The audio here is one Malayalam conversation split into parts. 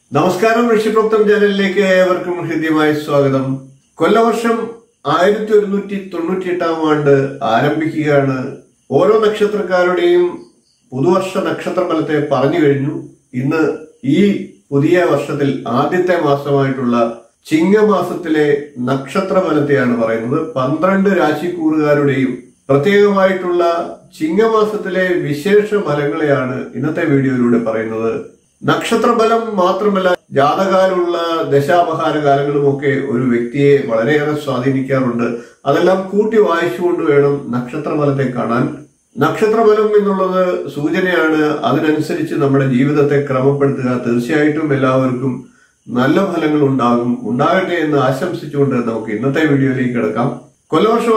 നമസ്കാരം, ഋഷിപ്രോക്തം ചാനലിലേക്ക് ഏവർക്കും ഹൃദ്യമായ സ്വാഗതം. കൊല്ലവർഷം 1198 ആണ്ട് ആരംഭിക്കുകയാണ്. ഓരോ നക്ഷത്രക്കാരുടെയും പുതുവർഷ നക്ഷത്ര ഫലത്തെ പറഞ്ഞു കഴിഞ്ഞു. ഇന്ന് ഈ പുതിയ വർഷത്തിൽ ആദ്യത്തെ മാസമായിട്ടുള്ള ചിങ്ങമാസത്തിലെ നക്ഷത്ര ഫലത്തെയാണ് പറയുന്നത്. 12 രാശിക്കൂറുകാരുടെയും പ്രത്യേകമായിട്ടുള്ള ചിങ്ങമാസത്തിലെ വിശേഷ ഫലങ്ങളെയാണ് ഇന്നത്തെ വീഡിയോയിലൂടെ പറയുന്നത്. നക്ഷത്രഫലം മാത്രമല്ല, ജാതകാലുള്ള ദശാപഹാര കാലങ്ങളുമൊക്കെ ഒരു വ്യക്തിയെ വളരെയേറെ സ്വാധീനിക്കാറുണ്ട്. അതെല്ലാം കൂട്ടി വായിച്ചുകൊണ്ട് വേണം നക്ഷത്രഫലത്തെ കാണാൻ. നക്ഷത്രഫലം എന്നുള്ളത് സൂചനയാണ്. അതിനനുസരിച്ച് നമ്മുടെ ജീവിതത്തെ ക്രമപ്പെടുത്തുക. തീർച്ചയായിട്ടും എല്ലാവർക്കും നല്ല ഫലങ്ങൾ ഉണ്ടാകട്ടെ എന്ന് ആശംസിച്ചുകൊണ്ട് നമുക്ക് ഇന്നത്തെ വീഡിയോയിലേക്ക് കിടക്കാം. കൊല്ലവർഷം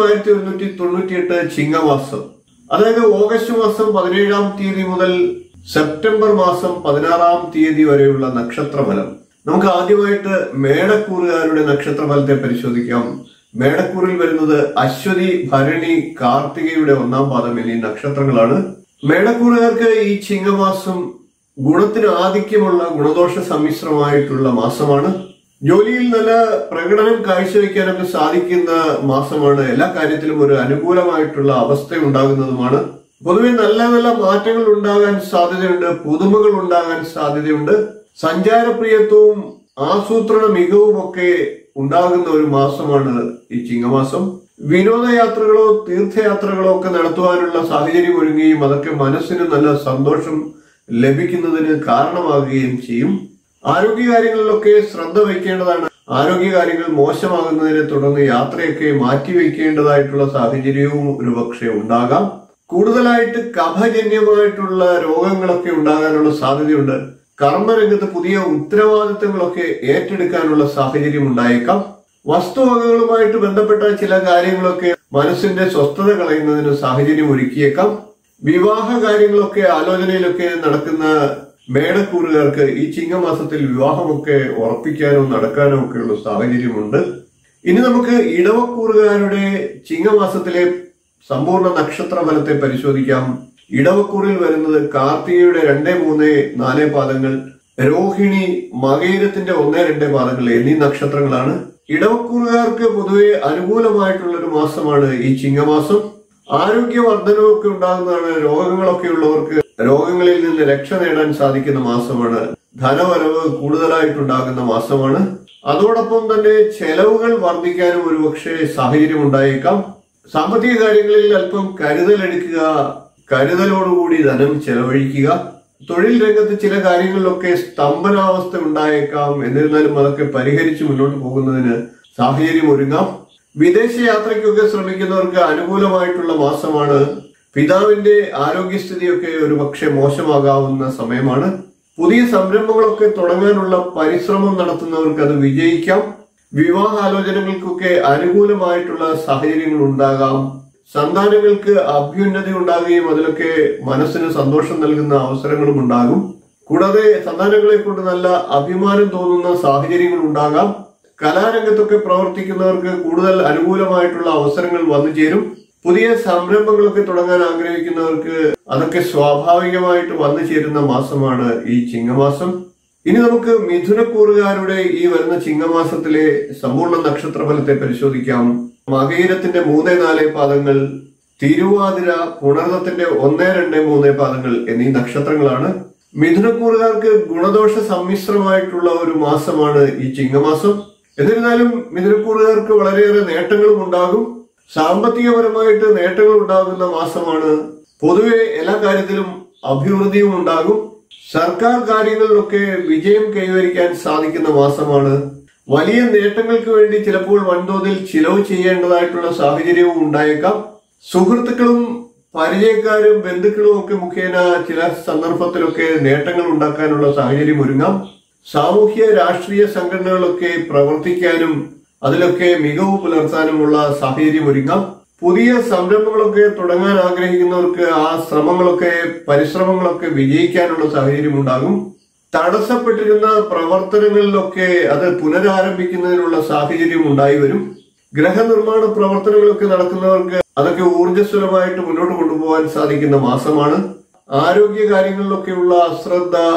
1198 ചിങ്ങമാസം, അതായത് ഓഗസ്റ്റ് മാസം 17-ാം തീയതി മുതൽ സെപ്റ്റംബർ മാസം 16-ാം തീയതി വരെയുള്ള നക്ഷത്രഫലം. നമുക്ക് ആദ്യമായിട്ട് മേടക്കൂറുകാരുടെ നക്ഷത്രഫലത്തെ പരിശോധിക്കാം. മേടക്കൂറിൽ വരുന്നത് അശ്വതി, ഭരണി, കാർത്തികയുടെ 1-ാം പാദം എന്നീ നക്ഷത്രങ്ങളാണ്. മേടക്കൂറുകാർക്ക് ഈ ചിങ്ങമാസം ഗുണത്തിന് ആധിക്യമുള്ള ഗുണദോഷ സമ്മിശ്രമായിട്ടുള്ള മാസമാണ്. ജോലിയിൽ നല്ല പ്രകടനം കാഴ്ചവെക്കാനൊക്കെ സാധിക്കുന്ന മാസമാണ്. എല്ലാ കാര്യത്തിലും ഒരു അനുകൂലമായിട്ടുള്ള അവസ്ഥ ഉണ്ടാകുന്നതുമാണ്. പൊതുവെ നല്ല നല്ല മാറ്റങ്ങൾ ഉണ്ടാകാൻ സാധ്യതയുണ്ട്. പുതുമകൾ ഉണ്ടാകാൻ സാധ്യതയുണ്ട്. സഞ്ചാരപ്രിയത്വവും ആസൂത്രണ മികവും ഒക്കെ ഉണ്ടാകുന്ന ഒരു മാസമാണ് ഈ ചിങ്ങമാസം. വിനോദയാത്രകളോ തീർത്ഥയാത്രകളോ ഒക്കെ നടത്തുവാനുള്ള സാഹചര്യം ഒരുങ്ങുകയും അതൊക്കെ മനസ്സിന് നല്ല സന്തോഷം ലഭിക്കുന്നതിന് കാരണമാകുകയും ചെയ്യും. ആരോഗ്യകാര്യങ്ങളിലൊക്കെ ശ്രദ്ധ വയ്ക്കേണ്ടതാണ്. ആരോഗ്യകാര്യങ്ങൾ മോശമാകുന്നതിനെ തുടർന്ന് യാത്രയൊക്കെ മാറ്റിവെക്കേണ്ടതായിട്ടുള്ള സാഹചര്യവും ഒരുപക്ഷെ ഉണ്ടാകാം. കൂടുതലായിട്ട് കഫജന്യമായിട്ടുള്ള രോഗങ്ങളൊക്കെ ഉണ്ടാകാനുള്ള സാധ്യതയുണ്ട്. കർമ്മരംഗത്ത് പുതിയ ഉത്തരവാദിത്തങ്ങളൊക്കെ ഏറ്റെടുക്കാനുള്ള സാഹചര്യം ഉണ്ടായേക്കാം. വസ്തുവകകളുമായിട്ട് ബന്ധപ്പെട്ട ചില കാര്യങ്ങളൊക്കെ മനസ്സിന്റെ സ്വസ്ഥത കളയുന്നതിന് സാഹചര്യം ഒരുക്കിയേക്കാം. വിവാഹ കാര്യങ്ങളൊക്കെ ആലോചനയിലൊക്കെ നടക്കുന്ന മേടക്കൂറുകാർക്ക് ഈ ചിങ്ങമാസത്തിൽ വിവാഹമൊക്കെ ഉറപ്പിക്കാനോ നടക്കാനോ ഒക്കെയുള്ള സാഹചര്യമുണ്ട്. ഇനി നമുക്ക് ഇടവക്കൂറുകാരുടെ ചിങ്ങമാസത്തിലെ സമ്പൂർണ്ണ നക്ഷത്ര ഫലത്തെ പരിശോധിക്കാം. ഇടവക്കൂറിൽ വരുന്നത് കാർത്തികയുടെ 2, 3, 4 പാദങ്ങൾ, രോഹിണി, മകയിരത്തിന്റെ 1, 2 പാദങ്ങൾ എന്നീ നക്ഷത്രങ്ങളാണ്. ഇടവക്കൂറുകാർക്ക് പൊതുവെ അനുകൂലമായിട്ടുള്ള ഒരു മാസമാണ് ഈ ചിങ്ങമാസം. ആരോഗ്യവർദ്ധനമൊക്കെ ഉണ്ടാകുന്നതാണ്. രോഗങ്ങളൊക്കെ ഉള്ളവർക്ക് രോഗങ്ങളിൽ നിന്ന് രക്ഷ നേടാൻ സാധിക്കുന്ന മാസമാണ്. ധനവരവ് കൂടുതലായിട്ടുണ്ടാകുന്ന മാസമാണ്. അതോടൊപ്പം തന്നെ ചെലവുകൾ വർദ്ധിക്കാനും ഒരുപക്ഷെ സാഹചര്യം ഉണ്ടായേക്കാം. സാമ്പത്തിക കാര്യങ്ങളിൽ അല്പം കരുതലെടുക്കുക, കരുതലോടുകൂടി ധനം ചെലവഴിക്കുക. തൊഴിൽ രംഗത്ത് ചില കാര്യങ്ങളിലൊക്കെ സ്തംഭനാവസ്ഥ ഉണ്ടായേക്കാം. എന്നിരുന്നാലും അതൊക്കെ പരിഹരിച്ച് മുന്നോട്ട് പോകുന്നതിന് സാഹചര്യം ഒരുങ്ങാം. വിദേശ യാത്രയ്ക്കൊക്കെ ശ്രമിക്കുന്നവർക്ക് അനുകൂലമായിട്ടുള്ള മാസമാണ്. പിതാവിന്റെ ആരോഗ്യസ്ഥിതിയൊക്കെ ഒരുപക്ഷെ മോശമാകാവുന്ന സമയമാണ്. പുതിയ സംരംഭങ്ങളൊക്കെ തുടങ്ങാനുള്ള പരിശ്രമം നടത്തുന്നവർക്ക് അത് വിജയിക്കാം. വിവാഹാലോചനകൾക്കൊക്കെ അനുകൂലമായിട്ടുള്ള സാഹചര്യങ്ങൾ ഉണ്ടാകാം. സന്താനങ്ങൾക്ക് അഭ്യുന്നതി ഉണ്ടാകുകയും അതിലൊക്കെ മനസ്സിന് സന്തോഷം നൽകുന്ന അവസരങ്ങളും ഉണ്ടാകും. കൂടാതെ സന്താനങ്ങളെ കൊണ്ട് നല്ല അഭിമാനം തോന്നുന്ന സാഹചര്യങ്ങൾ ഉണ്ടാകാം. കലാരംഗത്തൊക്കെ പ്രവർത്തിക്കുന്നവർക്ക് കൂടുതൽ അനുകൂലമായിട്ടുള്ള അവസരങ്ങൾ വന്നു ചേരും. പുതിയ സംരംഭങ്ങളൊക്കെ തുടങ്ങാൻ ആഗ്രഹിക്കുന്നവർക്ക് അതൊക്കെ സ്വാഭാവികമായിട്ട് വന്നു ചേരുന്ന മാസമാണ് ഈ ചിങ്ങമാസം. ഇനി നമുക്ക് മിഥുനക്കൂറുകാരുടെ ഈ വരുന്ന ചിങ്ങമാസത്തിലെ സമ്പൂർണ്ണ നക്ഷത്രഫലത്തെ പരിശോധിക്കാം. മകയിരത്തിന്റെ 3, 4 പാദങ്ങൾ, തിരുവാതിര, പുണർദത്തിന്റെ 1, 2, 3 പാദങ്ങൾ എന്നീ നക്ഷത്രങ്ങളാണ്. മിഥുനക്കൂറുകാർക്ക് ഗുണദോഷ സമ്മിശ്രമായിട്ടുള്ള ഒരു മാസമാണ് ഈ ചിങ്ങമാസം. എന്നിരുന്നാലും മിഥുനക്കൂറുകാർക്ക് വളരെയേറെ നേട്ടങ്ങളും ഉണ്ടാകും. സാമ്പത്തികപരമായിട്ട് നേട്ടങ്ങൾ ഉണ്ടാകുന്ന മാസമാണ്. പൊതുവെ എല്ലാ കാര്യത്തിലും അഭിവൃദ്ധിയും ഉണ്ടാകും. സർക്കാർ കാര്യങ്ങളിലൊക്കെ വിജയം കൈവരിക്കാൻ സാധിക്കുന്ന മാസമാണ്. വലിയ നേട്ടങ്ങൾക്ക് വേണ്ടി ചിലപ്പോൾ വൻതോതിൽ ചിലവ് ചെയ്യേണ്ടതായിട്ടുള്ള സാഹചര്യവും ഉണ്ടായേക്കാം. സുഹൃത്തുക്കളും പരിചയക്കാരും ബന്ധുക്കളും ഒക്കെ മുഖേന ചില സന്ദർഭത്തിലൊക്കെ നേട്ടങ്ങൾ ഉണ്ടാക്കാനുള്ള സാഹചര്യം ഒരുങ്ങാം. സാമൂഹ്യ രാഷ്ട്രീയ സംഘടനകളൊക്കെ പ്രവർത്തിക്കാനും അതിലൊക്കെ മികവ് പുലർത്താനുമുള്ള സാഹചര്യം ഒരുങ്ങാം. പുതിയ സംരംഭങ്ങളൊക്കെ തുടങ്ങാൻ ആഗ്രഹിക്കുന്നവർക്ക് ആ പരിശ്രമങ്ങളൊക്കെ വിജയിക്കാനുള്ള സാഹചര്യം ഉണ്ടാകും. തടസ്സപ്പെട്ടിരുന്ന പ്രവർത്തനങ്ങളിലൊക്കെ അത് പുനരാരംഭിക്കുന്നതിനുള്ള സാഹചര്യം ഉണ്ടായി വരും. ഗ്രഹനിർമ്മാണ പ്രവർത്തനങ്ങളൊക്കെ നടക്കുന്നവർക്ക് അതൊക്കെ ഊർജ്ജസ്വലമായിട്ട് മുന്നോട്ട് കൊണ്ടുപോകാൻ സാധിക്കുന്ന മാസമാണ്. ആരോഗ്യ കാര്യങ്ങളിലൊക്കെയുള്ള അശ്രദ്ധ,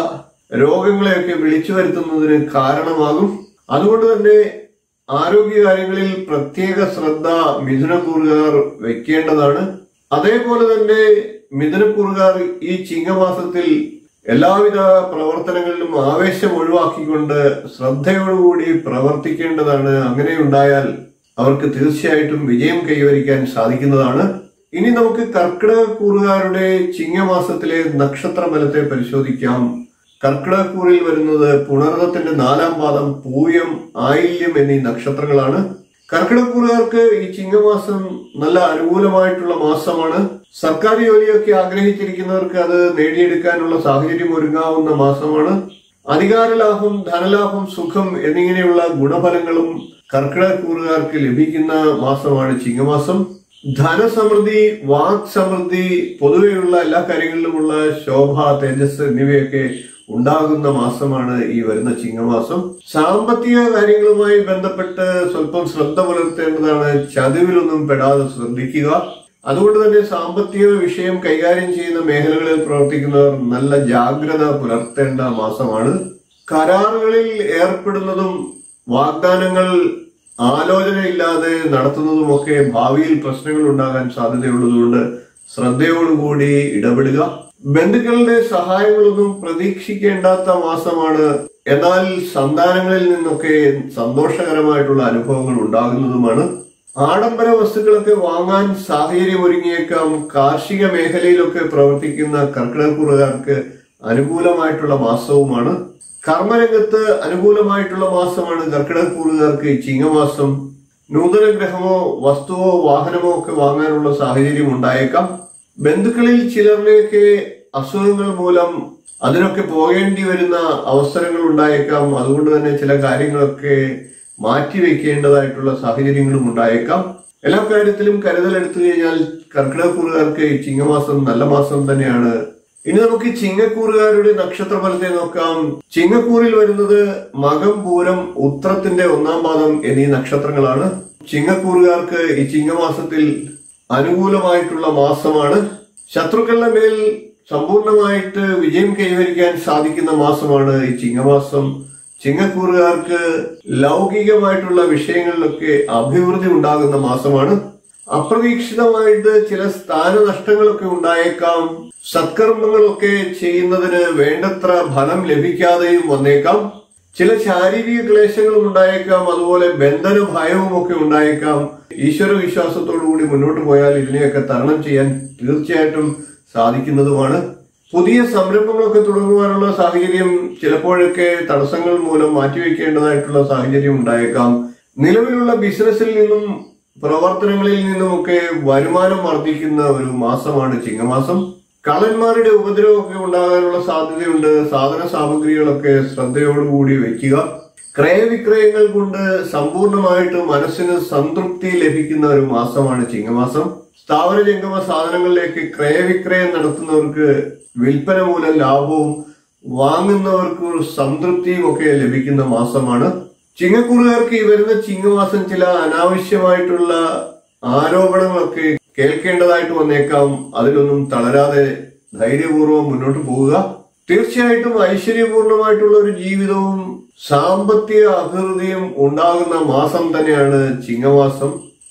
രോഗങ്ങളെയൊക്കെ വിളിച്ചു വരുത്തുന്നതിന് കാരണമാകും. അതുകൊണ്ട് തന്നെ ആരോഗ്യകാര്യങ്ങളിൽ പ്രത്യേക ശ്രദ്ധ മിഥുനക്കൂറുകാർ വെക്കേണ്ടതാണ്. അതേപോലെ തന്നെ മിഥുനക്കൂറുകാർ ഈ ചിങ്ങമാസത്തിൽ എല്ലാവിധ പ്രവർത്തനങ്ങളിലും ആവേശം ഒഴിവാക്കിക്കൊണ്ട് ശ്രദ്ധയോടുകൂടി പ്രവർത്തിക്കേണ്ടതാണ്. അങ്ങനെ ഉണ്ടായാൽ അവർക്ക് തീർച്ചയായിട്ടും വിജയം കൈവരിക്കാൻ സാധിക്കുന്നതാണ്. ഇനി നമുക്ക് കർക്കിടകക്കൂറുകാരുടെ ചിങ്ങമാസത്തിലെ നക്ഷത്രഫലത്തെ പരിശോധിക്കാം. കർക്കിടകക്കൂറിൽ വരുന്നത് പുണർദത്തിന്റെ 4-ാം പാദം, പൂയം, ആയില്യം എന്നീ നക്ഷത്രങ്ങളാണ്. കർക്കിടകക്കൂറുകാർക്ക് ഈ ചിങ്ങമാസം നല്ല അനുകൂലമായിട്ടുള്ള മാസമാണ്. സർക്കാർ ജോലിയൊക്കെ ആഗ്രഹിച്ചിരിക്കുന്നവർക്ക് അത് നേടിയെടുക്കാനുള്ള സാഹചര്യം ഒരുങ്ങാവുന്ന മാസമാണ്. അധികാര ലാഭം, ധനലാഭം, സുഖം എന്നിങ്ങനെയുള്ള ഗുണഫലങ്ങളും കർക്കിടകക്കൂറുകാർക്ക് ലഭിക്കുന്ന മാസമാണ് ചിങ്ങമാസം. ധനസമൃദ്ധി, വാക് സമൃദ്ധി, പൊതുവെയുള്ള എല്ലാ കാര്യങ്ങളിലുമുള്ള ശോഭ, തേജസ് എന്നിവയൊക്കെ ഉണ്ടാകുന്ന മാസമാണ് ഈ വരുന്ന ചിങ്ങമാസം. സാമ്പത്തിക കാര്യങ്ങളുമായി ബന്ധപ്പെട്ട് സ്വല്പം ശ്രദ്ധ പുലർത്തേണ്ടതാണ്. ചതിവിലൊന്നും പെടാതെ ശ്രദ്ധിക്കുക. അതുകൊണ്ട് തന്നെ സാമ്പത്തിക വിഷയം കൈകാര്യം ചെയ്യുന്ന മേഖലകളിൽ പ്രവർത്തിക്കുന്നവർ നല്ല ജാഗ്രത പുലർത്തേണ്ട മാസമാണ്. കരാറുകളിൽ ഏർപ്പെടുന്നതും വാഗ്ദാനങ്ങൾ ആലോചനയില്ലാതെ നടത്തുന്നതുമൊക്കെ ഭാവിയിൽ പ്രശ്നങ്ങൾ ഉണ്ടാകാൻ സാധ്യതയുള്ളതുകൊണ്ട് ശ്രദ്ധയോടുകൂടി ഇടപെടുക. ബന്ധുക്കളുടെ സഹായങ്ങളൊന്നും പ്രതീക്ഷിക്കേണ്ടാത്ത മാസമാണ്. എന്നാൽ സന്താനങ്ങളിൽ നിന്നൊക്കെ സന്തോഷകരമായിട്ടുള്ള അനുഭവങ്ങൾ ഉണ്ടാകുന്നതുമാണ്. ആഡംബര വസ്തുക്കളൊക്കെ വാങ്ങാൻ സാഹചര്യം ഒരുങ്ങിയേക്കാം. കാർഷിക മേഖലയിലൊക്കെ പ്രവർത്തിക്കുന്ന കർക്കിടകക്കൂറുകാർക്ക് അനുകൂലമായിട്ടുള്ള മാസവുമാണ്. കർമ്മരംഗത്ത് അനുകൂലമായിട്ടുള്ള മാസമാണ് കർക്കിടകക്കൂറുകാർക്ക് ഈ ചിങ്ങമാസം. നൂതന ഗ്രഹമോ വസ്തുവോ വാഹനമോ ഒക്കെ വാങ്ങാനുള്ള സാഹചര്യം ഉണ്ടായേക്കാം. ബന്ധുക്കളിൽ ചിലരുടെയൊക്കെ അസുഖങ്ങൾ മൂലം അതിനൊക്കെ പോകേണ്ടി വരുന്ന അവസരങ്ങൾ ഉണ്ടായേക്കാം. അതുകൊണ്ട് തന്നെ ചില കാര്യങ്ങളൊക്കെ മാറ്റിവെക്കേണ്ടതായിട്ടുള്ള സാഹചര്യങ്ങളും ഉണ്ടായേക്കാം. എല്ലാ കാര്യത്തിലും കരുതലെടുത്തു കഴിഞ്ഞാൽ കർക്കിടകക്കൂറുകാർക്ക് ഈ ചിങ്ങമാസം നല്ല മാസം തന്നെയാണ്. ഇനി നമുക്ക് ചിങ്ങക്കൂറുകാരുടെ നക്ഷത്രഫലത്തെ നോക്കാം. ചിങ്ങക്കൂറിൽ വരുന്നത് മകം, പൂരം, ഉത്രത്തിന്റെ 1-ാം പാദം എന്നീ നക്ഷത്രങ്ങളാണ്. ചിങ്ങക്കൂറുകാർക്ക് ഈ ചിങ്ങമാസത്തിൽ അനുകൂലമായിട്ടുള്ള മാസമാണ്. ശത്രുക്കളുടെ മേൽ സമ്പൂർണമായിട്ട് വിജയം കൈവരിക്കാൻ സാധിക്കുന്ന മാസമാണ് ഈ ചിങ്ങമാസം. ചിങ്ങക്കൂറുകാർക്ക് ലൗകികമായിട്ടുള്ള വിഷയങ്ങളിലൊക്കെ അഭിവൃദ്ധി ഉണ്ടാകുന്ന മാസമാണ്. അപ്രതീക്ഷിതമായിട്ട് ചില സ്ഥാനനഷ്ടങ്ങളൊക്കെ ഉണ്ടായേക്കാം. സത്കർമ്മങ്ങളൊക്കെ ചെയ്യുന്നതിന് വേണ്ടത്ര ഫലം ലഭിക്കാതെയും വന്നേക്കാം. ചില ശാരീരിക ക്ലേശങ്ങളും ഉണ്ടായേക്കാം. അതുപോലെ ബന്ധന ഭയവും ഒക്കെ ഉണ്ടായേക്കാം. ഈശ്വര വിശ്വാസത്തോടുകൂടി മുന്നോട്ട് പോയാൽ ഇതിനെയൊക്കെ തരണം ചെയ്യാൻ തീർച്ചയായിട്ടും സാധിക്കുന്നതുമാണ്. പുതിയ സംരംഭങ്ങളൊക്കെ തുടങ്ങുവാനുള്ള സാഹചര്യം ചിലപ്പോഴൊക്കെ തടസ്സങ്ങൾ മൂലം മാറ്റിവെക്കേണ്ടതായിട്ടുള്ള സാഹചര്യം ഉണ്ടായേക്കാം. നിലവിലുള്ള ബിസിനസ്സിൽ നിന്നും പ്രവർത്തനങ്ങളിൽ നിന്നുമൊക്കെ വരുമാനം വർദ്ധിക്കുന്ന ഒരു മാസമാണ് ചിങ്ങമാസം. കള്ളന്മാരുടെ ഉപദ്രവമൊക്കെ ഉണ്ടാകാനുള്ള സാധ്യതയുണ്ട്. സാധന സാമഗ്രികളൊക്കെ ശ്രദ്ധയോടുകൂടി വെക്കുക. ക്രയവിക്രയങ്ങൾ കൊണ്ട് സമ്പൂർണമായിട്ട് മനസ്സിന് സംതൃപ്തി ലഭിക്കുന്ന ഒരു മാസമാണ് ചിങ്ങമാസം. സ്ഥാവര ജംഗമ സാധനങ്ങളിലേക്ക് ക്രയവിക്രയം നടത്തുന്നവർക്ക് വിൽപ്പന മൂലം ലാഭവും വാങ്ങുന്നവർക്ക് സംതൃപ്തിയും ഒക്കെ ലഭിക്കുന്ന മാസമാണ്. ചിങ്ങക്കൂറുകാർക്ക് ഈ വരുന്ന ചിങ്ങമാസം ചില അനാവശ്യമായിട്ടുള്ള ആരോപണങ്ങളൊക്കെ കേൾക്കേണ്ടതായിട്ട് വന്നേക്കാം. അതിലൊന്നും തളരാതെ ധൈര്യപൂർവ്വം മുന്നോട്ട് പോവുക. തീർച്ചയായിട്ടും ഐശ്വര്യപൂർണമായിട്ടുള്ള ഒരു ജീവിതവും സാമ്പത്തിക അഭിവൃദ്ധിയും ഉണ്ടാകുന്ന മാസം തന്നെയാണ് ചിങ്ങമാസം.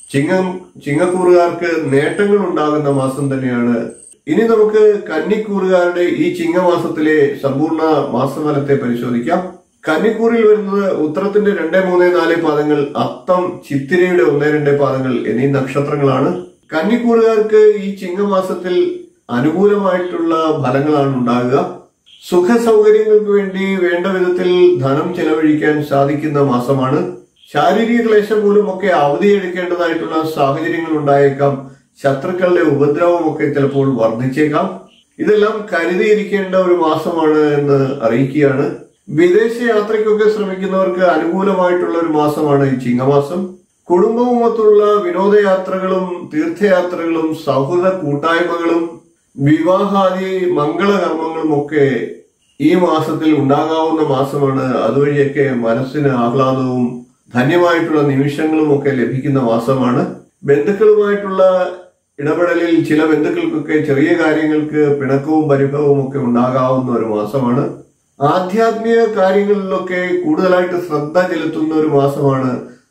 ചിങ്ങക്കൂറുകാർക്ക് നേട്ടങ്ങൾ ഉണ്ടാകുന്ന മാസം തന്നെയാണ്. ഇനി നമുക്ക് കന്നിക്കൂറുകാരുടെ ഈ ചിങ്ങമാസത്തിലെ സമ്പൂർണ്ണ മാസഫലത്തെ പരിശോധിക്കാം. കന്നിക്കൂറിൽ വരുന്നത് ഉത്രത്തിന്റെ 2, 3, 4 പാദങ്ങൾ, അത്തം, ചിത്തിരയുടെ 1, 2 പാദങ്ങൾ എന്നീ നക്ഷത്രങ്ങളാണ്. കന്നിക്കൂറുകാർക്ക് ഈ ചിങ്ങമാസത്തിൽ അനുകൂലമായിട്ടുള്ള ഫലങ്ങളാണ് ഉണ്ടാകുക. സുഖ സൗകര്യങ്ങൾക്ക് വേണ്ടി വേണ്ട വിധത്തിൽ ധനം ചെലവഴിക്കാൻ സാധിക്കുന്ന മാസമാണ്. ശാരീരിക ക്ലേശം മൂലമൊക്കെ അവധിയെടുക്കേണ്ടതായിട്ടുള്ള സാഹചര്യങ്ങൾ ഉണ്ടായേക്കാം. ശത്രുക്കളുടെ ഉപദ്രവമൊക്കെ ചിലപ്പോൾ വർദ്ധിച്ചേക്കാം. ഇതെല്ലാം കരുതിയിരിക്കേണ്ട ഒരു മാസമാണ് എന്ന് അറിയിക്കുകയാണ്. വിദേശ യാത്രയ്ക്കൊക്കെ ശ്രമിക്കുന്നവർക്ക് അനുകൂലമായിട്ടുള്ള ഒരു മാസമാണ് ഈ ചിങ്ങമാസം. കുടുംബവുമൊത്തുള്ള വിനോദയാത്രകളും തീർത്ഥയാത്രകളും സൗഹൃദ കൂട്ടായ്മകളും വിവാഹാദി മംഗളകർമ്മങ്ങളും ഒക്കെ ഈ മാസത്തിൽ ഉണ്ടാകാവുന്ന മാസമാണ്. അതുവഴിയൊക്കെ മനസ്സിന് ആഹ്ലാദവും ധന്യമായിട്ടുള്ള നിമിഷങ്ങളും ഒക്കെ ലഭിക്കുന്ന മാസമാണ്. ബന്ധുക്കളുമായിട്ടുള്ള ഇടപെടലിൽ ചില ബന്ധുക്കൾക്കൊക്കെ ചെറിയ കാര്യങ്ങൾക്ക് പിണക്കവും പരിഭവവും ഒക്കെ ഉണ്ടാകാവുന്ന ഒരു മാസമാണ്. ആധ്യാത്മിക കാര്യങ്ങളിലൊക്കെ കൂടുതലായിട്ട് ശ്രദ്ധ ചെലുത്തുന്ന ഒരു മാസമാണ്.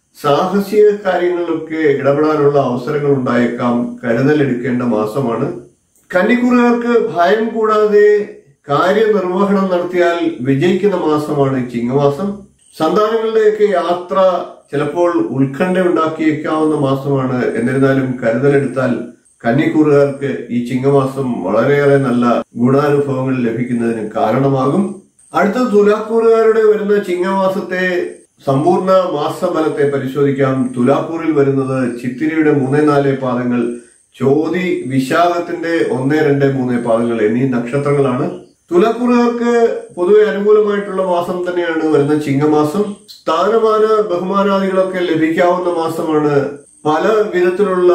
സാഹസിക കാര്യങ്ങളിലൊക്കെ ഇടപെടാനുള്ള അവസരങ്ങൾ ഉണ്ടായേക്കാം. കരുതലെടുക്കേണ്ട മാസമാണ്. കന്നിക്കൂറുകാർക്ക് ഭയം കൂടാതെ കാര്യനിർവഹണം നടത്തിയാൽ വിജയിക്കുന്ന മാസമാണ് ഈ ചിങ്ങമാസം. സന്താനങ്ങളുടെയൊക്കെ യാത്ര ചിലപ്പോൾ ഉത്കണ്ഠ ഉണ്ടാക്കിയേക്കാവുന്ന മാസമാണ്. എന്നിരുന്നാലും കരുതലെടുത്താൽ കന്നിക്കൂറുകാർക്ക് ഈ ചിങ്ങമാസം വളരെയേറെ നല്ല ഗുണാനുഭവങ്ങൾ ലഭിക്കുന്നതിന് കാരണമാകും. അടുത്ത തുലാക്കൂറുകാരുടെ വരുന്ന ചിങ്ങമാസത്തെ സമ്പൂർണ്ണ മാസഫലത്തെ പരിശോധിക്കാം. തുലാക്കൂറിൽ വരുന്നത് ചിത്തിരയുടെ 3-4 പാദങ്ങൾ, ചോതി വിശാഖത്തിന്റെ 1-2-3 പാദങ്ങൾ എന്നീ നക്ഷത്രങ്ങളാണ്. തുലാക്കൂറുകാർക്ക് പൊതുവെ അനുകൂലമായിട്ടുള്ള മാസം തന്നെയാണ് വരുന്ന ചിങ്ങമാസം. സ്ഥാനമാന ബഹുമാനാദികളൊക്കെ ലഭിക്കാവുന്ന മാസമാണ്. പല വിധത്തിലുള്ള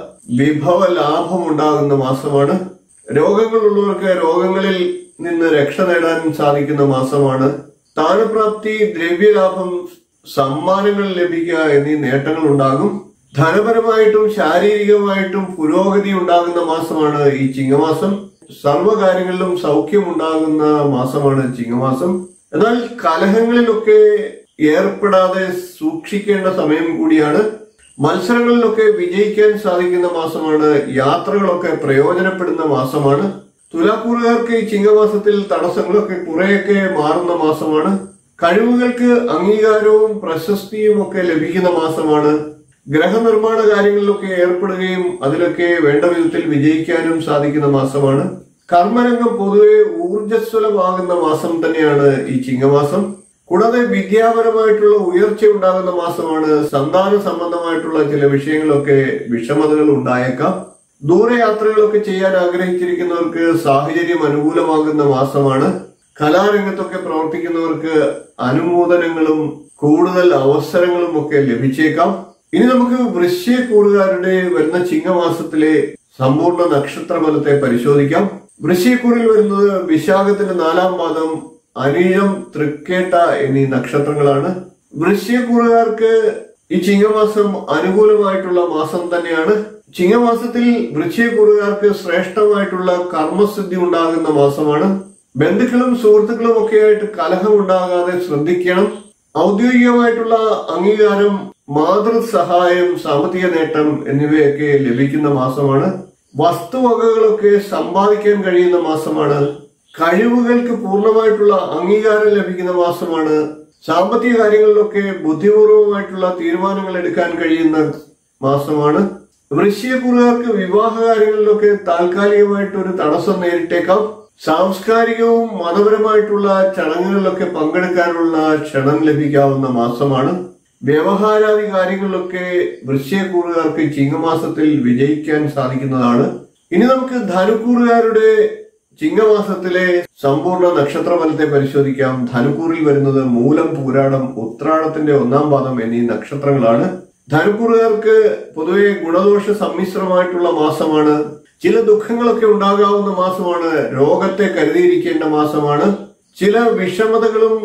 വിഭവ ലാഭം ഉണ്ടാകുന്ന മാസമാണ്. രോഗങ്ങളുള്ളവർക്ക് രോഗങ്ങളിൽ നിന്ന് രക്ഷ നേടാൻ സാധിക്കുന്ന മാസമാണ്. സ്ഥാനപ്രാപ്തി, ദ്രവ്യലാഭം, സമ്മാനങ്ങൾ ലഭിക്കുക എന്നീ നേട്ടങ്ങൾ ഉണ്ടാകും. ധനപരമായിട്ടും ശാരീരികമായിട്ടും പുരോഗതി ഉണ്ടാകുന്ന മാസമാണ് ഈ ചിങ്ങമാസം. സർവകാര്യങ്ങളിലും സൗഖ്യം ഉണ്ടാകുന്ന മാസമാണ് ചിങ്ങമാസം. എന്നാൽ കലഹങ്ങളിലൊക്കെ ഏർപ്പെടാതെ സൂക്ഷിക്കേണ്ട സമയം കൂടിയാണ്. മത്സരങ്ങളിലൊക്കെ വിജയിക്കാൻ സാധിക്കുന്ന മാസമാണ്. യാത്രകളൊക്കെ പ്രയോജനപ്പെടുന്ന മാസമാണ്. തുലാക്കൂറുകാർക്ക് ഈ ചിങ്ങമാസത്തിൽ തടസ്സങ്ങളൊക്കെ കുറെയൊക്കെ മാറുന്ന മാസമാണ്. കഴിവുകൾക്ക് അംഗീകാരവും പ്രശസ്തിയും ഒക്കെ ലഭിക്കുന്ന മാസമാണ്. ഗ്രഹനിർമ്മാണ കാര്യങ്ങളിലൊക്കെ ഏർപ്പെടുകയും അതിലൊക്കെ വേണ്ട വിധത്തിൽ വിജയിക്കാനും സാധിക്കുന്ന മാസമാണ്. കർമ്മരംഗം പൊതുവെ ഊർജ്ജസ്വലമാകുന്ന മാസം തന്നെയാണ് ഈ ചിങ്ങമാസം. കൂടാതെ വിദ്യാപരമായിട്ടുള്ള ഉയർച്ച ഉണ്ടാകുന്ന മാസമാണ്. സന്താന സംബന്ധമായിട്ടുള്ള ചില വിഷയങ്ങളൊക്കെ വിഷമതകൾ ഉണ്ടായേക്കാം. ദൂരയാത്രകളൊക്കെ ചെയ്യാൻ ആഗ്രഹിച്ചിരിക്കുന്നവർക്ക് സാഹചര്യം അനുകൂലമാകുന്ന മാസമാണ്. കലാരംഗത്തൊക്കെ പ്രവർത്തിക്കുന്നവർക്ക് അനുമോദനങ്ങളും കൂടുതൽ അവസരങ്ങളും ഒക്കെ ലഭിച്ചേക്കാം. ഇനി നമുക്ക് വൃശ്ചികക്കൂറുകാരുടെ വരുന്ന ചിങ്ങമാസത്തിലെ സമ്പൂർണ്ണ നക്ഷത്രഫലത്തെ പരിശോധിക്കാം. വൃശ്ചികക്കൂറിൽ വരുന്നത് വിശാഖത്തിന്റെ 4-ാം പാദം, അനിഴം, തൃക്കേട്ട എന്നീ നക്ഷത്രങ്ങളാണ്. വൃശ്ചികക്കൂറുകാർക്ക് ഈ ചിങ്ങമാസം അനുകൂലമായിട്ടുള്ള മാസം തന്നെയാണ്. ചിങ്ങമാസത്തിൽ വൃശ്ചികക്കൂറുകാർക്ക് ശ്രേഷ്ഠമായിട്ടുള്ള കർമ്മസിദ്ധി ഉണ്ടാകുന്ന മാസമാണ്. ബന്ധുക്കളും സുഹൃത്തുക്കളും ഒക്കെ ആയിട്ട് കലഹം ഉണ്ടാകാതെ ശ്രദ്ധിക്കണം. ഔദ്യോഗികമായിട്ടുള്ള അംഗീകാരം, മാതൃസഹായം, സാമ്പത്തിക നേട്ടം എന്നിവയൊക്കെ ലഭിക്കുന്ന മാസമാണ്. വസ്തുവകകളൊക്കെ സമ്പാദിക്കാൻ കഴിയുന്ന മാസമാണ്. കഴിവുകൾക്ക് പൂർണ്ണമായിട്ടുള്ള അംഗീകാരം ലഭിക്കുന്ന മാസമാണ്. സാമ്പത്തിക കാര്യങ്ങളിലൊക്കെ ബുദ്ധിപൂർവമായിട്ടുള്ള തീരുമാനങ്ങൾ എടുക്കാൻ കഴിയുന്ന മാസമാണ്. വൃശ്ചികക്കൂറുകാർക്ക് വിവാഹ കാര്യങ്ങളിലൊക്കെ താൽക്കാലികമായിട്ട് ഒരു തടസ്സം നേരിട്ടേക്കാം. സാംസ്കാരികവും മതപരമായിട്ടുള്ള ചടങ്ങുകളിലൊക്കെ പങ്കെടുക്കാനുള്ള ക്ഷണം ലഭിക്കാവുന്ന മാസമാണ്. വ്യവഹാരാദി കാര്യങ്ങളിലൊക്കെ വൃശ്ചികക്കൂറുകാർക്ക് ചിങ്ങമാസത്തിൽ വിജയിക്കാൻ സാധിക്കുന്നതാണ്. ഇനി നമുക്ക് ധനുക്കൂറുകാരുടെ ചിങ്ങമാസത്തിലെ സമ്പൂർണ്ണ നക്ഷത്രഫലത്തെ പരിശോധിക്കാം. ധനുക്കൂറിൽ വരുന്നത് മൂലം, പൂരാടം, ഉത്രാടത്തിന്റെ 1-ാം പാദം എന്നീ നക്ഷത്രങ്ങളാണ്. ധനുക്കൂറുകാർക്ക് പൊതുവെ ഗുണദോഷ സമ്മിശ്രമായിട്ടുള്ള മാസമാണ്. ചില ദുഃഖങ്ങളൊക്കെ ഉണ്ടാകാവുന്ന മാസമാണ്. രോഗത്തെ കരുതിയിരിക്കേണ്ട മാസമാണ്. ചില വിഷമതകളും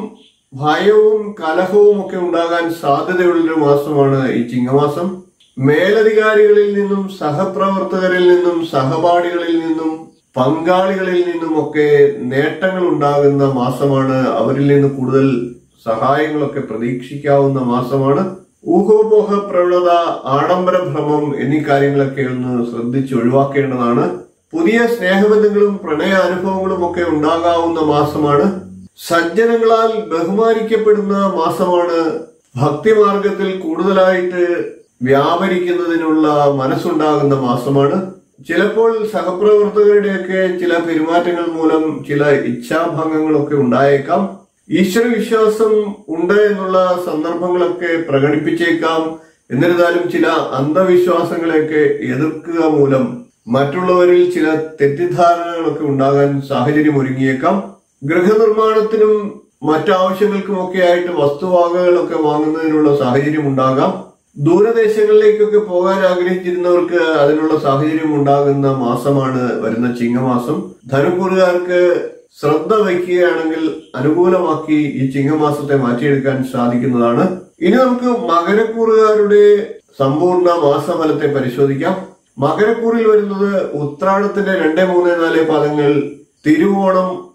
ഭയവും കലഹവും ഒക്കെ ഉണ്ടാകാൻ സാധ്യതയുള്ളൊരു മാസമാണ് ഈ ചിങ്ങമാസം. മേലധികാരികളിൽ നിന്നും സഹപ്രവർത്തകരിൽ നിന്നും സഹപാഠികളിൽ നിന്നും പങ്കാളികളിൽ നിന്നും ഒക്കെ നേട്ടങ്ങൾ ഉണ്ടാകുന്ന മാസമാണ്. അവരിൽ നിന്ന് കൂടുതൽ സഹായങ്ങളൊക്കെ പ്രതീക്ഷിക്കാവുന്ന മാസമാണ്. ഊഹോപോഹ പ്രവണത, ആഡംബര ഭ്രമം എന്നീ കാര്യങ്ങളൊക്കെ ഒന്ന് ശ്രദ്ധിച്ച് ഒഴിവാക്കേണ്ടതാണ്. പുതിയ സ്നേഹബന്ധങ്ങളും പ്രണയാനുഭവങ്ങളും ഒക്കെ ഉണ്ടാകാവുന്ന മാസമാണ്. സജ്ജനങ്ങളാൽ ബഹുമാനിക്കപ്പെടുന്ന മാസമാണ്. ഭക്തിമാർഗത്തിൽ കൂടുതലായിട്ട് വ്യാപരിക്കുന്നതിനുള്ള മനസ്സുണ്ടാകുന്ന മാസമാണ്. ചിലപ്പോൾ സഹപ്രവർത്തകരുടെയൊക്കെ ചില പെരുമാറ്റങ്ങൾ മൂലം ചില ഇച്ഛാഭംഗങ്ങളൊക്കെ ഉണ്ടായേക്കാം. ഈശ്വരവിശ്വാസം ഉണ്ട് എന്നുള്ള സന്ദർഭങ്ങളൊക്കെ പ്രകടിപ്പിച്ചേക്കാം. എന്നിരുന്നാലും ചില അന്ധവിശ്വാസങ്ങളെയൊക്കെ എതിർക്കുക മൂലം മറ്റുള്ളവരിൽ ചില തെറ്റിദ്ധാരണകളൊക്കെ ഉണ്ടാകാൻ സാഹചര്യം ഒരുങ്ങിയേക്കാം. ഗൃഹനിർമ്മാണത്തിനും മറ്റാവശ്യങ്ങൾക്കുമൊക്കെ ആയിട്ട് വസ്തുവകകളൊക്കെ വാങ്ങുന്നതിനുള്ള സാഹചര്യം ഉണ്ടാകാം. ദൂരദേശങ്ങളിലേക്കൊക്കെ പോകാൻ ആഗ്രഹിച്ചിരുന്നവർക്ക് അതിനുള്ള സാഹചര്യം ഉണ്ടാകുന്ന മാസമാണ് വരുന്ന ചിങ്ങമാസം. ധനുക്കൂറുകാർക്ക് ശ്രദ്ധ വയ്ക്കുകയാണെങ്കിൽ അനുകൂലമാക്കി ഈ ചിങ്ങമാസത്തെ മാറ്റിയെടുക്കാൻ സാധിക്കുന്നതാണ്. ഇനി നമുക്ക് മകരക്കൂറുകാരുടെ സമ്പൂർണ്ണ മാസഫലത്തെ പരിശോധിക്കാം. മകരക്കൂറിൽ വരുന്നത് ഉത്രാടത്തിന്റെ 2, 3, 4 പാദങ്ങൾ, തിരുവോണം,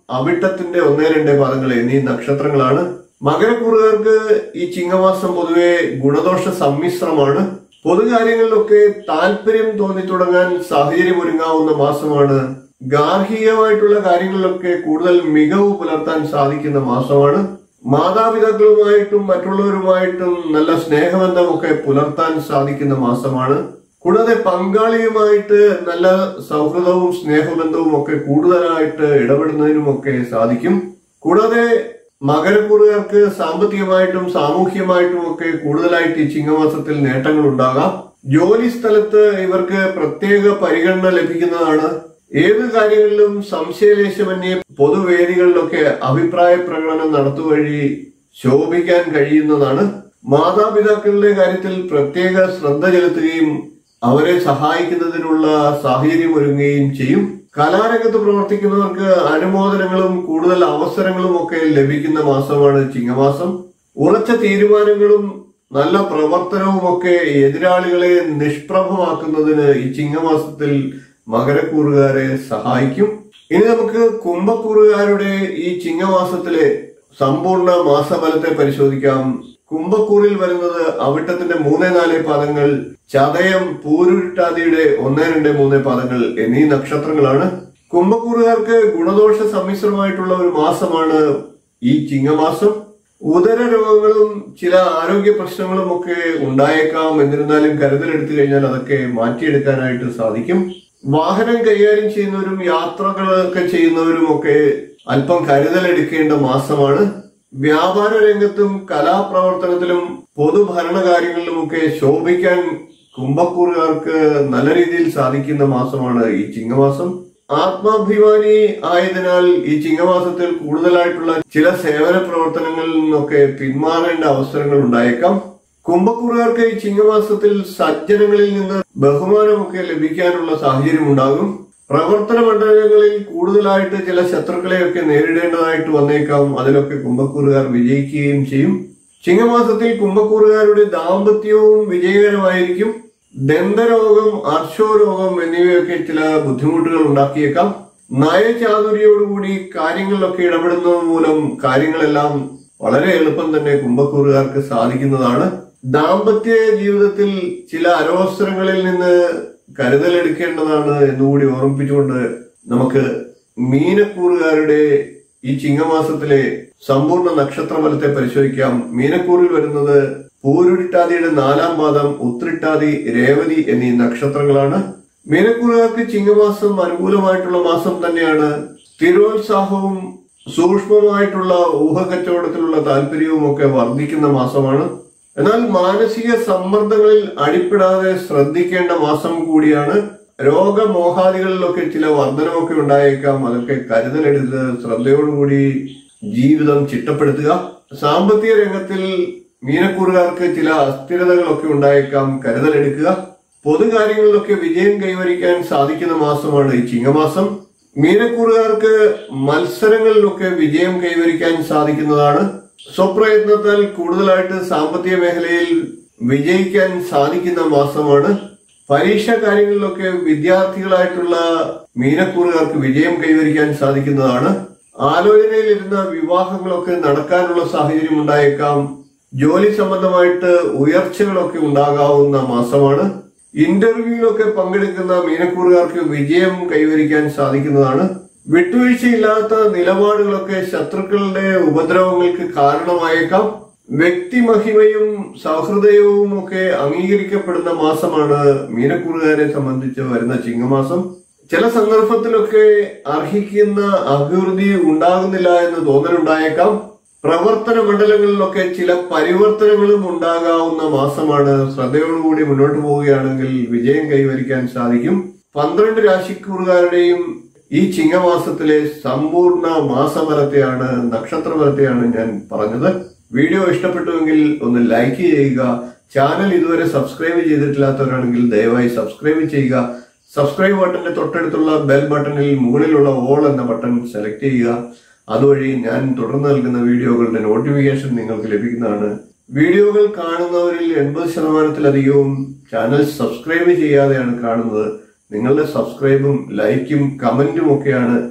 അവിട്ടത്തിന്റെ 1-2 പാദങ്ങൾ എന്നീ നക്ഷത്രങ്ങളാണ്. മകരക്കൂറുകാർക്ക് ഈ ചിങ്ങമാസം പൊതുവെ ഗുണദോഷ സമ്മിശ്രമാണ്. പൊതുകാര്യങ്ങളിലൊക്കെ താല്പര്യം തോന്നി തുടങ്ങാൻ സാഹചര്യം ഒരുങ്ങാവുന്ന മാസമാണ്. ഗാർഹികമായിട്ടുള്ള കാര്യങ്ങളിലൊക്കെ കൂടുതൽ മികവ് പുലർത്താൻ സാധിക്കുന്ന മാസമാണ്. മാതാപിതാക്കളുമായിട്ടും മറ്റുള്ളവരുമായിട്ടും നല്ല സ്നേഹബന്ധമൊക്കെ പുലർത്താൻ സാധിക്കുന്ന മാസമാണ്. കൂടാതെ പങ്കാളിയുമായിട്ട് നല്ല സൗഹൃദവും സ്നേഹബന്ധവും ഒക്കെ കൂടുതലായിട്ട് ഇടപെടുന്നതിനുമൊക്കെ സാധിക്കും. കൂടാതെ മകരക്കൂറുകാർക്ക് സാമ്പത്തികമായിട്ടും സാമൂഹ്യമായിട്ടും ഒക്കെ കൂടുതലായിട്ട് ഈ ചിങ്ങമാസത്തിൽ നേട്ടങ്ങൾ ഉണ്ടാകാം. ജോലി സ്ഥലത്ത് ഇവർക്ക് പ്രത്യേക പരിഗണന ലഭിക്കുന്നതാണ്. ഏത് കാര്യങ്ങളിലും സംശയലേശമന്യേ പൊതുവേദികളിലൊക്കെ അഭിപ്രായ പ്രകടനം നടത്തുവഴി ശോഭിക്കാൻ കഴിയുന്നതാണ്. മാതാപിതാക്കളുടെ കാര്യത്തിൽ പ്രത്യേക ശ്രദ്ധ ചെലുത്തുകയും അവരെ സഹായിക്കുന്നതിനുള്ള സാഹചര്യം ഒരുങ്ങുകയും ചെയ്യും. കലാരംഗത്ത് പ്രവർത്തിക്കുന്നവർക്ക് അനുമോദനങ്ങളും കൂടുതൽ അവസരങ്ങളും ഒക്കെ ലഭിക്കുന്ന മാസമാണ് ചിങ്ങമാസം. ഉറച്ച തീരുമാനങ്ങളും നല്ല പ്രവർത്തനവും ഒക്കെ എതിരാളികളെ നിഷ്പ്രഭമാക്കുന്നതിന് ഈ ചിങ്ങമാസത്തിൽ മകരക്കൂറുകാരെ സഹായിക്കും. ഇനി നമുക്ക് കുംഭക്കൂറുകാരുടെ ഈ ചിങ്ങമാസത്തിലെ സമ്പൂർണ്ണ മാസഫലത്തെ പരിശോധിക്കാം. കുംഭക്കൂറിൽ വരുന്നത് അവിട്ടത്തിന്റെ 3-4 പാദങ്ങൾ, ചതയം പൂരുരുട്ടാതിയുടെ 1-2-3 പാദങ്ങൾ എന്നീ നക്ഷത്രങ്ങളാണ്. കുംഭക്കൂറുകാർക്ക് ഗുണദോഷ സമ്മിശ്രമായിട്ടുള്ള ഒരു മാസമാണ് ഈ ചിങ്ങമാസം. ഉദര രോഗങ്ങളും ചില ആരോഗ്യ പ്രശ്നങ്ങളും ഒക്കെ ഉണ്ടായേക്കാം. എന്നിരുന്നാലും കരുതലെടുത്തു കഴിഞ്ഞാൽ അതൊക്കെ മാറ്റിയെടുക്കാനായിട്ട് സാധിക്കും. വാഹനം കൈകാര്യം ചെയ്യുന്നവരും യാത്രകളൊക്കെ ചെയ്യുന്നവരും ഒക്കെ അല്പം കരുതലെടുക്കേണ്ട മാസമാണ്. വ്യാപാര രംഗത്തും കലാപ്രവർത്തനത്തിലും പൊതുഭരണകാര്യങ്ങളിലുമൊക്കെ ശോഭിക്കാൻ കുംഭക്കൂറുകാർക്ക് നല്ല രീതിയിൽ സാധിക്കുന്ന മാസമാണ് ഈ ചിങ്ങമാസം. ആത്മാഭിമാനി ആയതിനാൽ ഈ ചിങ്ങമാസത്തിൽ കൂടുതലായിട്ടുള്ള ചില സേവന പ്രവർത്തനങ്ങളിൽ നിന്നൊക്കെ പിന്മാറേണ്ട അവസരങ്ങൾ ഉണ്ടായേക്കാം. കുംഭക്കൂറുകാർക്ക് ഈ ചിങ്ങമാസത്തിൽ സജ്ജനങ്ങളിൽ നിന്ന് ബഹുമാനമൊക്കെ ലഭിക്കാനുള്ള സാഹചര്യം ഉണ്ടാകും. പ്രവർത്തന മണ്ഡലങ്ങളിൽ കൂടുതലായിട്ട് ചില ശത്രുക്കളെയൊക്കെ നേരിടേണ്ടതായിട്ട് വന്നേക്കാം. അതിലൊക്കെ കുംഭക്കൂറുകാർ വിജയിക്കുകയും ചെയ്യും. ചിങ്ങമാസത്തിൽ കുംഭക്കൂറുകാരുടെ ദാമ്പത്യവും വിജയകരമായിരിക്കും. ദന്തരോഗം, അർശോരോഗം എന്നിവയൊക്കെ ചില ബുദ്ധിമുട്ടുകൾ ഉണ്ടാക്കിയേക്കാം. നയചാതുര്യോടുകൂടി കാര്യങ്ങളിലൊക്കെ ഇടപെടുന്നത് മൂലം കാര്യങ്ങളെല്ലാം വളരെ എളുപ്പം തന്നെ കുംഭക്കൂറുകാർക്ക് സാധിക്കുന്നതാണ്. ദാമ്പത്യ ജീവിതത്തിൽ ചില അനവസരങ്ങളിൽ നിന്ന് കരുതലെടുക്കേണ്ടതാണ് എന്നുകൂടി ഓർമ്മിപ്പിച്ചുകൊണ്ട് നമുക്ക് മീനക്കൂറുകാരുടെ ഈ ചിങ്ങമാസത്തിലെ സമ്പൂർണ്ണ നക്ഷത്രഫലത്തെ പരിശോധിക്കാം. മീനക്കൂറിൽ വരുന്നത് പൂരുരുട്ടാതിയുടെ 4-ാം പാദം, ഉത്രിട്ടാതി, രേവതി എന്നീ നക്ഷത്രങ്ങളാണ്. മീനക്കൂറുകാർക്ക് ചിങ്ങമാസം അനുകൂലമായിട്ടുള്ള മാസം തന്നെയാണ്. സ്ഥിരോത്സാഹവും സൂക്ഷ്മമായിട്ടുള്ള ഊഹക്കച്ചവടത്തിലുള്ള താല്പര്യവും ഒക്കെ വർദ്ധിക്കുന്ന മാസമാണ്. എന്നാൽ മാനസിക സമ്മർദ്ദങ്ങളിൽ അടിപ്പെടാതെ ശ്രദ്ധിക്കേണ്ട മാസം കൂടിയാണ്. രോഗമോഹാദികളിലൊക്കെ ചില വർധനമൊക്കെ ഉണ്ടായേക്കാം. അതൊക്കെ കരുതലെടുത്ത് ശ്രദ്ധയോടുകൂടി ജീവിതം ചിട്ടപ്പെടുത്തുക. സാമ്പത്തിക രംഗത്തിൽ മീനക്കൂറുകാർക്ക് ചില അസ്ഥിരതകളൊക്കെ ഉണ്ടായേക്കാം. കരുതലെടുക്കുക. പൊതുകാര്യങ്ങളിലൊക്കെ വിജയം കൈവരിക്കാൻ സാധിക്കുന്ന മാസമാണ് ഈ ചിങ്ങമാസം. മീനക്കൂറുകാർക്ക് മത്സരങ്ങളിലൊക്കെ വിജയം കൈവരിക്കാൻ സാധിക്കുന്നതാണ്. സ്വപ്രയത്നത്താൽ കൂടുതലായിട്ട് സാമ്പത്തിക മേഖലയിൽ വിജയിക്കാൻ സാധിക്കുന്ന മാസമാണ്. പരീക്ഷാ കാര്യങ്ങളിലൊക്കെ വിദ്യാർത്ഥികളായിട്ടുള്ള മീനക്കൂറുകാർക്ക് വിജയം കൈവരിക്കാൻ സാധിക്കുന്നതാണ്. ആലോചനയിലിരുന്ന വിവാഹങ്ങളൊക്കെ നടക്കാനുള്ള സാഹചര്യം ഉണ്ടായേക്കാം. ജോലി സംബന്ധമായിട്ട് ഉയർച്ചകളൊക്കെ ഉണ്ടാകാവുന്ന മാസമാണ്. ഇന്റർവ്യൂവിലൊക്കെ പങ്കെടുക്കുന്ന മീനക്കൂറുകാർക്ക് വിജയം കൈവരിക്കാൻ സാധിക്കുന്നതാണ്. വിട്ടുവീഴ്ചയില്ലാത്ത നിലപാടുകളൊക്കെ ശത്രുക്കളുടെ ഉപദ്രവങ്ങൾക്ക് കാരണമായേക്കാം. വ്യക്തിമഹിമയും സൗഹൃദയവും ഒക്കെ അംഗീകരിക്കപ്പെടുന്ന മാസമാണ് മീനക്കൂറുകാരെ സംബന്ധിച്ച് വരുന്ന ചിങ്ങമാസം. ചില സന്ദർഭത്തിലൊക്കെ അർഹിക്കുന്ന അഭിവൃദ്ധി ഉണ്ടാകുന്നില്ല എന്ന് തോന്നലുണ്ടായേക്കാം. പ്രവർത്തന മണ്ഡലങ്ങളിലൊക്കെ ചില പരിവർത്തനങ്ങളും ഉണ്ടാകാവുന്ന മാസമാണ്. ശ്രദ്ധയോടുകൂടി മുന്നോട്ട് പോവുകയാണെങ്കിൽ വിജയം കൈവരിക്കാൻ സാധിക്കും. 12 രാശിക്കൂറുകാരുടെയും ഈ ചിങ്ങമാസത്തിലെ സമ്പൂർണ്ണ മാസഫലത്തെയാണ്, നക്ഷത്രഫലത്തെയാണ് ഞാൻ പറഞ്ഞത്. വീഡിയോ ഇഷ്ടപ്പെട്ടുവെങ്കിൽ ഒന്ന് ലൈക്ക് ചെയ്യുക. ചാനൽ ഇതുവരെ സബ്സ്ക്രൈബ് ചെയ്തിട്ടില്ലാത്തവരാണെങ്കിൽ ദയവായി സബ്സ്ക്രൈബ് ചെയ്യുക. സബ്സ്ക്രൈബ് ബട്ടന്റെ തൊട്ടടുത്തുള്ള ബെൽ ബട്ടണിൽ മുകളിലുള്ള ഓൾ എന്ന ബട്ടൺ സെലക്ട് ചെയ്യുക. അതുവഴി ഞാൻ തുടർന്ന് നൽകുന്ന വീഡിയോകളുടെ നോട്ടിഫിക്കേഷൻ നിങ്ങൾക്ക് ലഭിക്കുന്നതാണ്. വീഡിയോകൾ കാണുന്നവരിൽ 80%-ലധികവും ചാനൽ സബ്സ്ക്രൈബ് ചെയ്യാതെയാണ് കാണുന്നത്. നിങ്ങളുടെ സബ്സ്ക്രൈബും ലൈക്കും കമന്റും ഒക്കെയാണ്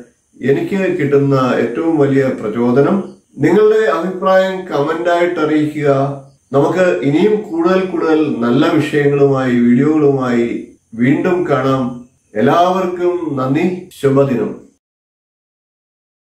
എനിക്ക് കിട്ടുന്ന ഏറ്റവും വലിയ പ്രചോദനം. നിങ്ങളുടെ അഭിപ്രായം കമന്റായിട്ട് അറിയിക്കുക. നമുക്ക് ഇനിയും കൂടുതൽ നല്ല വിഷയങ്ങളുമായി, വീഡിയോകളുമായി വീണ്ടും കാണാം. എല്ലാവർക്കും നന്ദി. ശുഭദിനം.